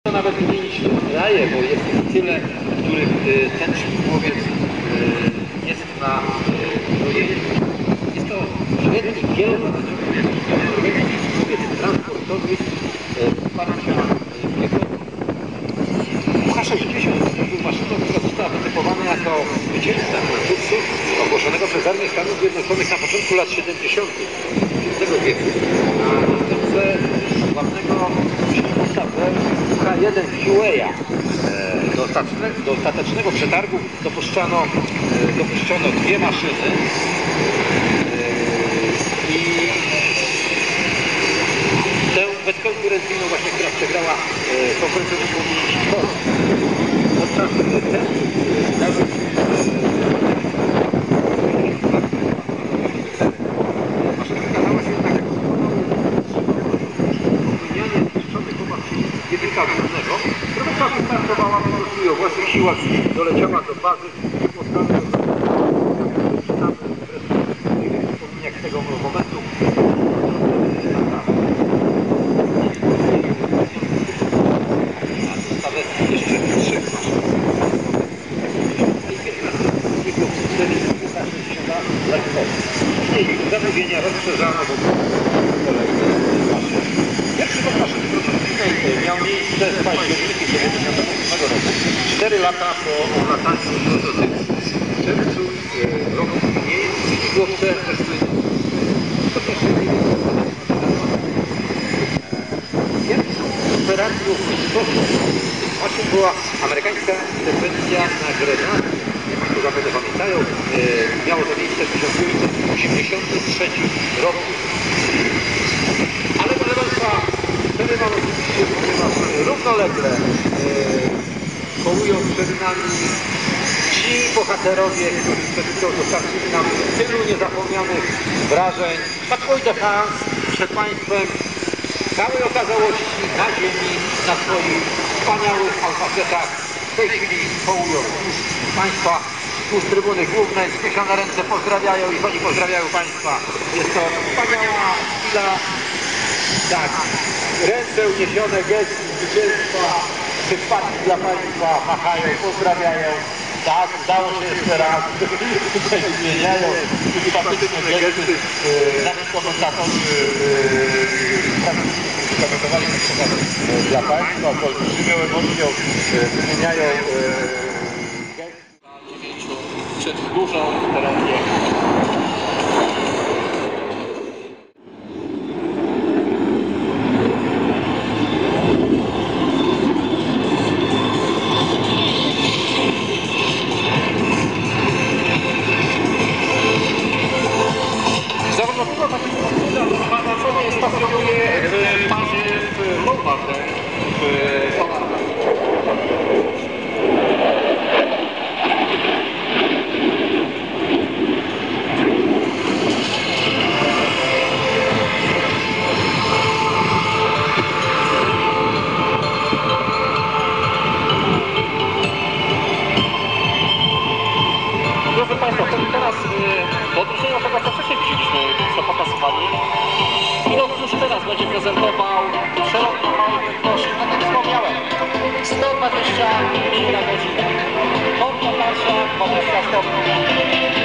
Nawet mniej niż się wydaje, bo jest tyle, których ten śmigłowiec jest na projekcie. Jest to średni wielozadaniowy śmigłowiec transportowy wsparcia piechoty. UH-60 był maszyną, która została wytypowana jako zwycięzca konkursu ogłoszonego przez Armię Stanów Zjednoczonych na początku lat 70. XX wieku na następcę sławnego śmigłowca UH-1 Hueya. Do ostatecznego przetargu dopuszczono dwie maszyny i tę bezkonkurencyjną właśnie, która przegrała konkurencję do podczas testów zdarzył się maszyna wykazała się jednak popełnianie zniszczonych opatrzeń języka głównego. Produkcja wystartowała po prostu i o własnych siłach doleciała do bazy i spotkała w wspomnieniach z tego momentu. Jeszcze 3 maszyn. Później zamówienia rozszerzano do kolejnych maszyn. Pierwszy lot maszyny produkcyjnej miał miejsce w październiku 1998 roku, 4 lata po lataniu prototypu. W czerwcu roku później śmigłowce weszły do pierwszej pierwszą operacją wojskową maszyn była amerykańska interwencja na Grenadię. Jak Państwo zapewne pamiętają, miało to miejsce w 1983 roku. Ale proszę Państwa, przerywał oczywiście, ponieważ równolegle kołują przed nami ci bohaterowie, którzy przed chwilą dostarczyli nam tylu niezapomnianych wrażeń. Patrouille de France przed Państwem w całej okazałości na ziemi, na swoich wspaniałych alfasetach. W tej chwili kołują już Państwa z trybuny głównej, skreślone ręce pozdrawiają i oni pozdrawiają Państwa. Jest to wspaniała chwila. Tak, ręce uniesione, gest zwycięstwa, przypadki dla Państwa, machają, pozdrawiają. Tak, udało się jeszcze raz. Tutaj zmieniają sympatyczne gesty. Nasi komentatorzy komentowali dla Państwa z olbrzymią emocją zmieniają gesty. 9 przed dużą terenie. Zawodowego takiego pana stacjonuje w bazie w Lombardie w Holandii. Proszę Państwa, teraz do odróżnienia tego, co wcześniej widzieliśmy, co pokazywali, pilot już teraz będzie prezentował szeroką małą prędkość, tak jak wspomniałem, 120 mil na godzinę. Kontra nasza 20 stopni.